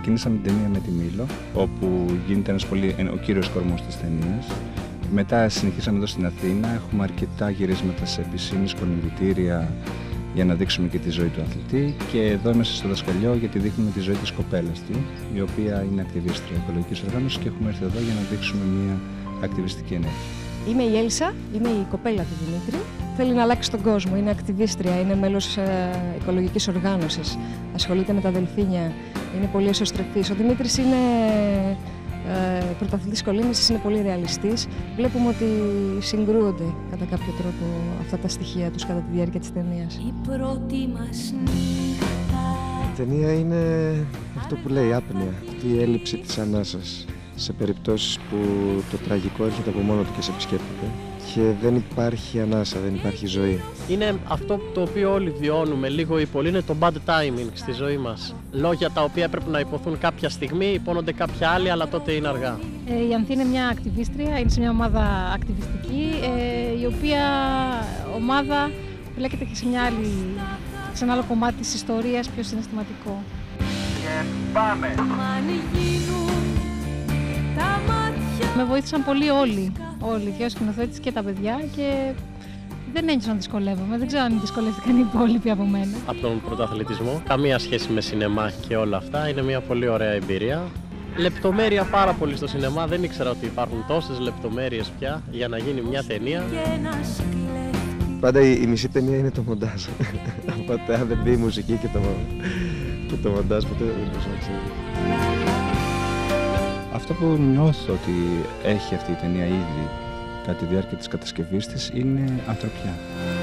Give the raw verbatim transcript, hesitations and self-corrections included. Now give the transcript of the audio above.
ξεκινήσαμε την ταινία με τη Μήλο, όπου γίνεται ένας πολύ, ο κύριος κορμός της ταινίας. Μετά συνεχίσαμε εδώ στην Αθήνα, έχουμε αρκετά γυρίσματα σε πισίνες, κολυμβητήρια, για να δείξουμε και τη ζωή του αθλητή, και εδώ είμαστε στο δασκαλιό γιατί δείχνουμε τη ζωή της κοπέλας του, η οποία είναι ακτιβίστρια οικολογικής οργάνωσης, και έχουμε έρθει εδώ για να δείξουμε μια ακτιβιστική ενέργεια. Είμαι η Έλσα, είμαι η κοπέλα του Δημήτρη. Θέλει να αλλάξει τον κόσμο, είναι ακτιβίστρια, είναι μέλος ε, οικολογικής οργάνωσης, ασχολείται με τα δελφίνια, είναι πολύ εσωστρεφής. Ο Δημήτρης είναι ε, πρωταθλητής κολύμβησης, είναι πολύ ρεαλιστής. Βλέπουμε ότι συγκρούονται κατά κάποιο τρόπο αυτά τα στοιχεία τους κατά τη διάρκεια της ταινίας. Η πρώτη μας νύχτα. Η ταινία είναι αυτό που λέει, άπνοια, η έλλειψη της ανάσας. Σε περιπτώσεις που το τραγικό έρχεται από μόνο του και σε επισκέπτεται και δεν υπάρχει ανάσα, δεν υπάρχει ζωή. Είναι αυτό το οποίο όλοι βιώνουμε λίγο ή πολύ, είναι το bad timing στη ζωή μας. Λόγια τα οποία πρέπει να υποθούν κάποια στιγμή, υπόνονται κάποια άλλη, αλλά τότε είναι αργά. Ε, η Ανθή είναι μια ακτιβίστρια, είναι σε μια ομάδα ακτιβιστική, ε, η οποία ομάδα μπλέκεται και σε, μια άλλη, σε ένα άλλο κομμάτι της ιστορίας, πιο συναισθηματικό. Και πάμε! Με βοήθησαν πολύ όλοι, όλοι, και ο σκηνοθέτης και τα παιδιά, και δεν ένιωσα να δυσκολεύομαι. Δεν ξέρω αν δυσκολεύτηκαν οι υπόλοιποι από μένα. Από τον πρωταθλητισμό, καμία σχέση με σινεμά και όλα αυτά, είναι μια πολύ ωραία εμπειρία. Λεπτομέρεια πάρα πολύ στο σινεμά, δεν ήξερα ότι υπάρχουν τόσες λεπτομέρειες πια για να γίνει μια ταινία. Πάντα η, η μισή ταινία είναι το μοντάζ. Οπότε αν δεν μπει η μουσική και το, και το μοντάζ, ποτέ δεν μπορούσα να ξέρω. Αυτό που νιώθω ότι έχει αυτή η ταινία ήδη κατά τη διάρκεια της κατασκευής της είναι ανθρωπιά.